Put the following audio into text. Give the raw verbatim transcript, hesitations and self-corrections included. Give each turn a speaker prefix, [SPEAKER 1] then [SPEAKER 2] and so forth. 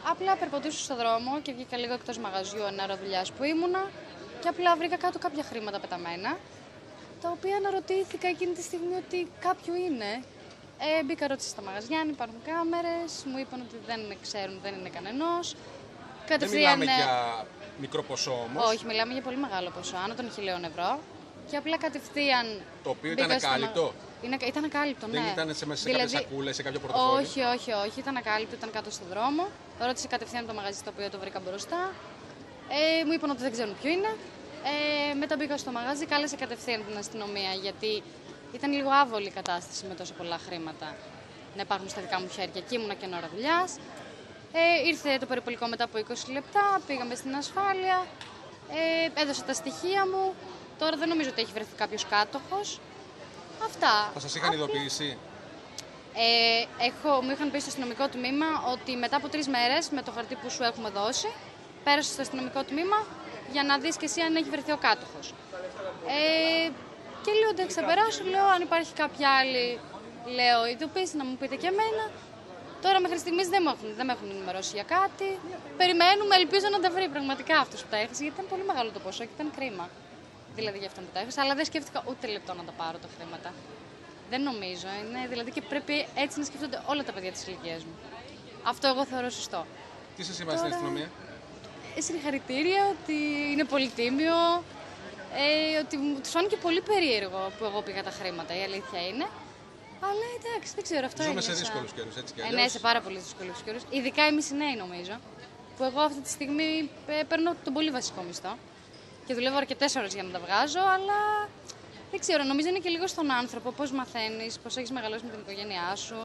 [SPEAKER 1] απλά περπατούσα στον δρόμο και βγήκα λίγο εκτός μαγαζιού, ένα ώρα δουλειάς που ήμουνα και απλά βρήκα κάτω κάποια χρήματα πεταμένα, τα οποία αναρωτήθηκα εκείνη τη στιγμή ότι κάποιο είναι. Ε, μπήκα, ρώτησα στα μαγαζιά αν υπάρχουν κάμερες, μου είπαν ότι δεν ξέρουν, δεν είναι κανενός.
[SPEAKER 2] Δεν μιλάμε για μικρό ποσό όμως.
[SPEAKER 1] Όχι, μιλάμε για πολύ μεγάλο ποσό, άνω των χιλίων ευρώ. Και απλά κατευθείαν.
[SPEAKER 2] Το οποίο ήταν ακάλυπτο.
[SPEAKER 1] Μα... Είναι... Ήταν ακάλυπτο, ναι.
[SPEAKER 2] Δεν ήταν σε, μέσα σε
[SPEAKER 1] δηλαδή...
[SPEAKER 2] κάποιες σακούλες, σε κάποιο πορτοφόλι.
[SPEAKER 1] Όχι, όχι, όχι. Ήταν ακάλυπτο, ήταν κάτω στον δρόμο. Ρώτησε κατευθείαν το μαγαζί στο οποίο το βρήκα μπροστά. Ε, μου είπαν ότι δεν ξέρουν ποιο είναι. Ε, μετά μπήκα στο μαγαζί, κάλεσε κατευθείαν την αστυνομία γιατί ήταν λίγο άβολη η κατάσταση με τόσο πολλά χρήματα να υπάρχουν στα δικά μου χέρια και ήμουνα και ώρα δουλειάς. Ε, ήρθε το περιπολικό μετά από είκοσι λεπτά, πήγαμε στην ασφάλεια, ε, έδωσα τα στοιχεία μου. Τώρα δεν νομίζω ότι έχει βρεθεί κάποιος κάτοχος. Αυτά.
[SPEAKER 2] Θα σας είχαν ειδοποιήσει?
[SPEAKER 1] Ε, έχω, μου είχαν πει στο αστυνομικό τμήμα ότι μετά από τρεις μέρες με το χαρτί που σου έχουμε δώσει, πέρασε στο αστυνομικό τμήμα για να δεις και εσύ αν έχει βρεθεί ο κάτοχος. Ε, και λέω ότι ξεπεράσω, λέω αν υπάρχει κάποια άλλη, λέω ειδοποίηση να μου πείτε και εμένα. Τώρα μέχρι στιγμής δεν με έχουν, δεν με έχουν ενημερώσει για κάτι. Περιμένουμε, ελπίζω να τα βρει πραγματικά αυτός που τα έχασε, γιατί ήταν πολύ μεγάλο το ποσό και ήταν κρίμα. Δηλαδή για αυτόν που τα έχασα, αλλά δεν σκέφτηκα ούτε λεπτό να τα πάρω τα χρήματα. Δεν νομίζω. Είναι, δηλαδή και πρέπει έτσι να σκέφτονται όλα τα παιδιά της ηλικίας μου. Αυτό εγώ θεωρώ σωστό.
[SPEAKER 2] Τι σας είπα στην αστυνομία?
[SPEAKER 1] Συγχαρητήρια, ότι είναι πολύ τίμιο, ε, ότι τους φάνηκε πολύ περίεργο που εγώ πήγα τα χρήματα, η αλήθεια είναι. Αλλά εντάξει, δεν ξέρω, αυτό είναι.
[SPEAKER 2] Ζούμε σε δύσκολους καιρούς, έτσι κι αλλιώς.
[SPEAKER 1] Ε, ναι, σε πάρα πολύ δύσκολους καιρούς. Ειδικά εμείς οι νέοι, νομίζω. Που εγώ αυτή τη στιγμή παίρνω τον πολύ βασικό μισθό. Και δουλεύω αρκετές ώρες για να τα βγάζω, αλλά δεν ξέρω, νομίζω είναι και λίγο στον άνθρωπο πώς μαθαίνεις, πώς έχεις μεγαλώσει με την οικογένειά σου.